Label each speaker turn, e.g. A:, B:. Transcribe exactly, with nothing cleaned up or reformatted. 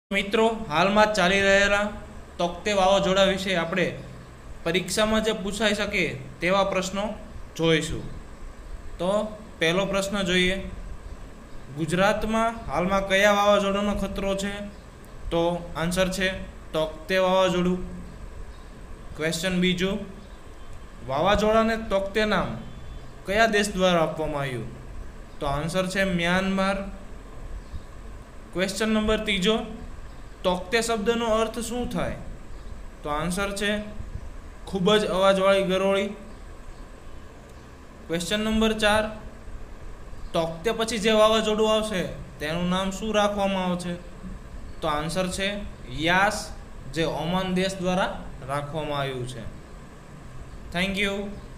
A: મિત્રો હાલમાં ચાલી રહેલા તોકતે વાવાઝોડા વિશે આપણે પરીક્ષામાં જે પૂછાઈ શકે તેવા પ્રશ્નો જોઈશું. તો પહેલો પ્રશ્ન જોઈએ, ગુજરાતમાં હાલમાં કયા વાવાઝોડાનો ખતરો છે? તો આન્સર છે તોકતે વાવાઝોડું. ક્વેશ્ચન બીજું, વાવાઝોડાને તોકતે નામ કયા દેશ દ્વારા આપવામાં આવ્યું? તો આન્સર છે મ્યાનમાર. ક્વેશ્ચન નંબર ત્રીજો, તોકતે શબ્દનો અર્થ શું થાય? તો આન્સર છે ખૂબ જ અવાજવાળી ગરોળી. ક્વેશ્ચન નંબર ચાર, તોકતે પછી જે વાવાઝોડું આવશે તેનું નામ શું રાખવામાં આવશે? તો આન્સર છે યાસ, જે ઓમાન દેશ દ્વારા રાખવામાં આવ્યું છે. Thank you.